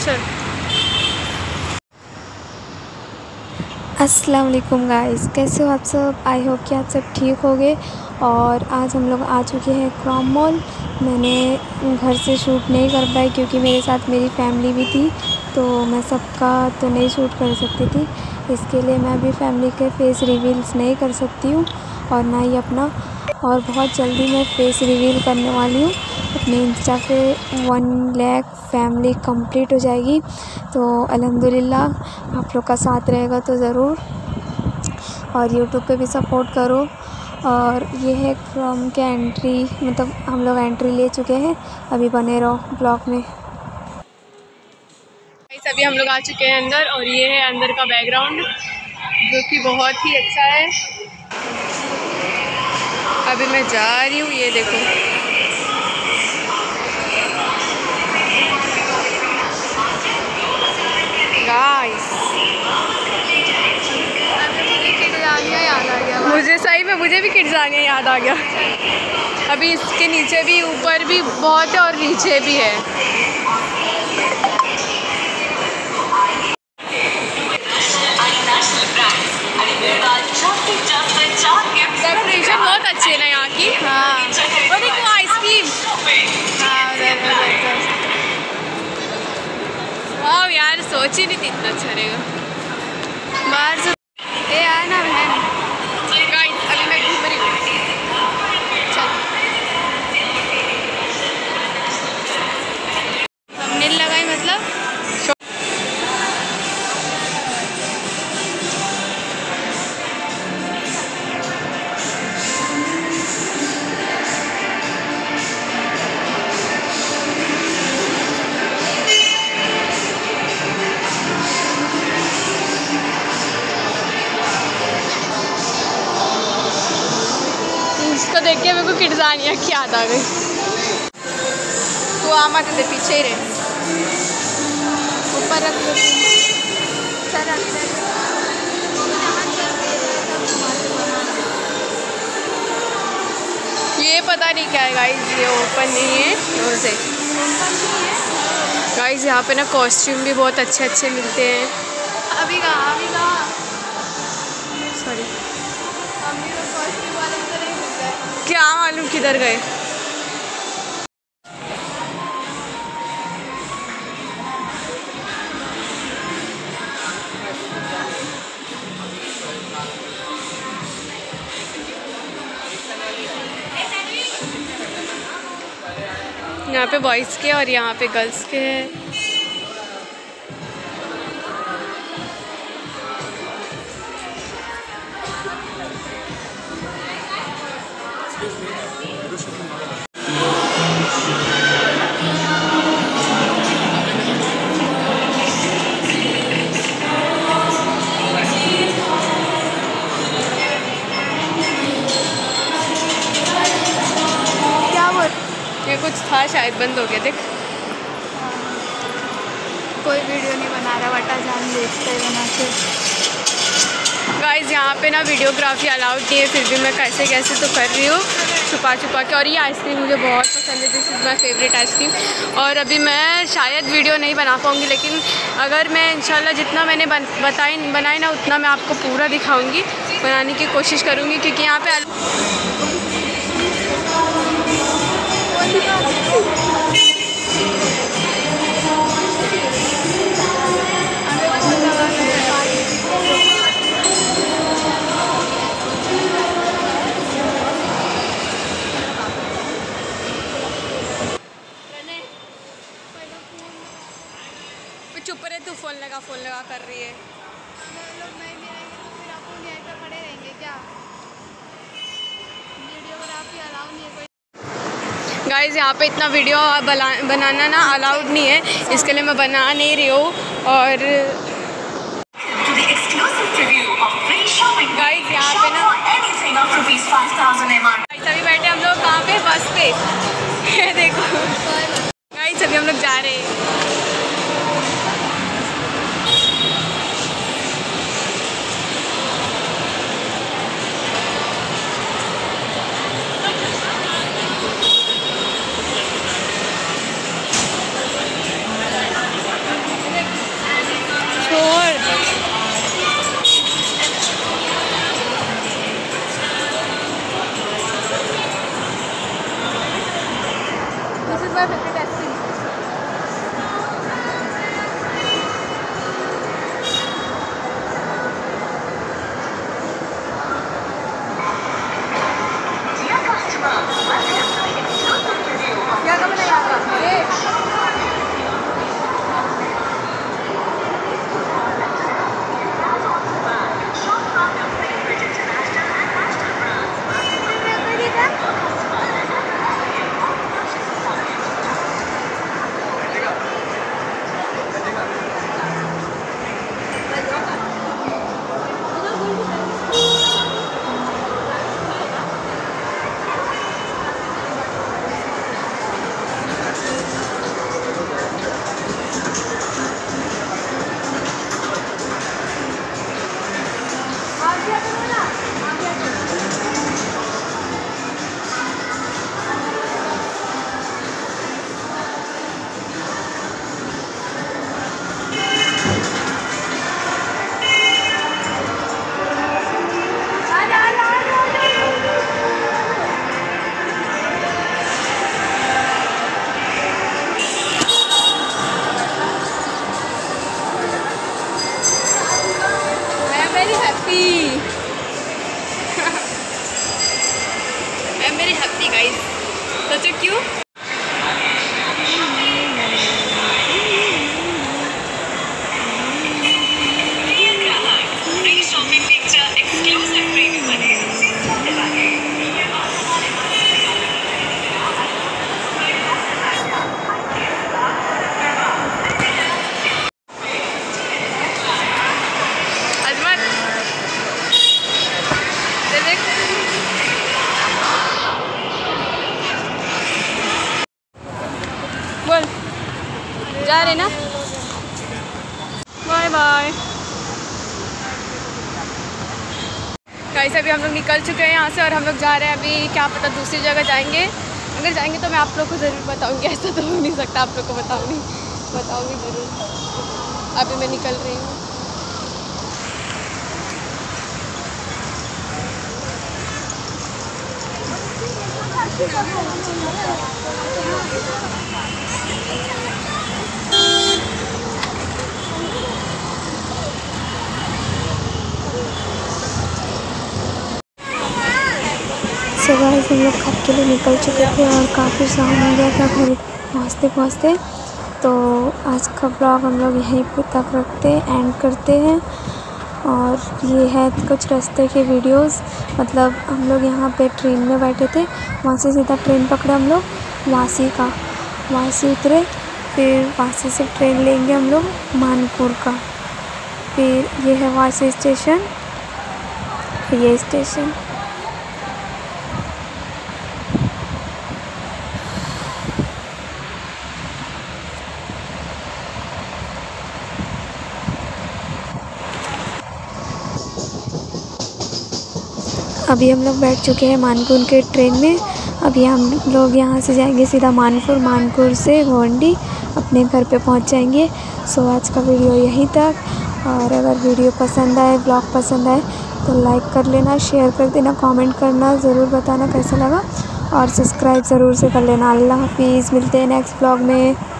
चल। अस्सलाम वालेकुम गाइस, कैसे हो आप सब। आई होप कि आप सब ठीक होंगे। और आज हम लोग आ चुके हैं क्राम मॉल। मैंने घर से शूट नहीं कर पाई क्योंकि मेरे साथ मेरी फैमिली भी थी, तो मैं सबका तो नहीं शूट कर सकती थी। इसके लिए मैं अभी फैमिली के फेस रिवील्स नहीं कर सकती हूँ और ना ही अपना। और बहुत जल्दी मैं फेस रिवील करने वाली हूँ। अपने इंस्टा पे 1 लाख फैमिली कंप्लीट हो जाएगी, तो अल्हम्दुलिल्लाह आप लोग का साथ रहेगा तो ज़रूर। और यूट्यूब पे भी सपोर्ट करो। और ये है क्राम के एंट्री, मतलब हम लोग एंट्री ले चुके हैं। अभी बने रहो ब्लॉग में। अभी हम लोग आ चुके हैं अंदर और ये है अंदर का बैकग्राउंड जो कि बहुत ही अच्छा है। अभी मैं जा रही हूँ, ये देखो। गाइस मुझे सही में मुझे भी किड्ज़ानिया याद आ गया। अभी इसके नीचे भी, ऊपर भी बहुत है और नीचे भी है। डेकोरेशन बहुत अच्छी है ना यहाँ की। हाँ, और देखो आइसक्रीम। हाँ यार, सोच ही नहीं थी इतना अच्छा रहेगा। बाहर से ये आया ना बहन। गाइस अभी मैं घूम रही हूँ। थंबनेल लगाई मतलब। इसको देख के मेरे को किड्ज़ानिया की याद आ गई। तू आ मत, दे पीछे ही रहे। ऊपर रख लो। ये पता नहीं क्या है गाइस, ये ओपन नहीं है क्लोज है। गाइस यहाँ पे ना कॉस्ट्यूम भी बहुत अच्छे अच्छे मिलते हैं। अभी कहाँ सॉरी, क्या मालूम किधर गए। यहाँ पे बॉयज़ के और यहाँ पे गर्ल्स के हैं। ये कुछ था शायद, बंद हो गया। देख कोई वीडियो नहीं बना रहा, वटा जान देखते हैं बना के। गाइस यहाँ पे ना वीडियोग्राफी अलाउड नहीं है, फिर भी मैं कैसे कैसे तो कर रही हूँ छुपा छुपा के। और ये आइसक्रीम मुझे बहुत पसंद है, this is my favourite ice cream. और अभी मैं शायद वीडियो नहीं बना पाऊँगी, लेकिन अगर मैं इंशाल्लाह जितना मैंने बनाई ना उतना मैं आपको पूरा दिखाऊँगी, बनाने की कोशिश करूँगी। क्योंकि यहाँ पे चुप रहे, तू फ़ोन लगा कर रही है। लोग नहीं आएंगे तो फिर आप लोग यहीं पे खड़े रहेंगे क्या? वीडियोग्राफी अलाउ नहीं है कोई। गाइस यहाँ पे इतना वीडियो बनाना ना अलाउड नहीं है, इसके लिए मैं बना नहीं रही हूँ। और गाइस यहाँ पे ना अभी बैठे हम लोग कहाँ पे, बस पे। ये देखो गाइस अभी हम लोग जा रहे हैं। Is my favourite ice cream. क्या कब नहीं आता I'm very happy guys. Such a cute. बोल जा रहे ना, बाय बाय गाइस। अभी हम लोग निकल चुके हैं यहाँ से और हम लोग जा रहे हैं अभी, क्या पता दूसरी जगह जाएंगे। अगर जाएंगे तो मैं आप लोग को ज़रूर बताऊंगी, ऐसा तो हो नहीं सकता, आप लोग को बताऊंगी ज़रूर। अभी मैं निकल रही हूँ। सो गाइस हम लोग घर के लिए निकल चुके थे और काफ़ी शाम हो गया था घर पहुँचते। तो आज का ब्लॉग हम लोग यहीं पे तक रखते एंड करते हैं। और ये है कुछ रास्ते के वीडियोस, मतलब हम लोग यहाँ पे ट्रेन में बैठे थे, वहाँ से सीधा ट्रेन पकड़े हम लोग वासी उतरे, फिर वासी से ट्रेन लेंगे हम लोग मानपुर का, फिर ये है वासी स्टेशन, फिर ये स्टेशन। अभी हम लोग बैठ चुके हैं मानपुर के ट्रेन में। अभी हम लोग यहाँ से जाएंगे सीधा मानपुर से गोंडी अपने घर पे पहुँच जाएंगे। सो आज का वीडियो यहीं तक, और अगर वीडियो पसंद आए, ब्लॉग पसंद आए तो लाइक कर लेना, शेयर कर देना, कमेंट करना, ज़रूर बताना कैसा लगा, और सब्सक्राइब ज़रूर से कर लेना। अल्लाह हाफिज़, मिलते हैं नेक्स्ट ब्लॉग में।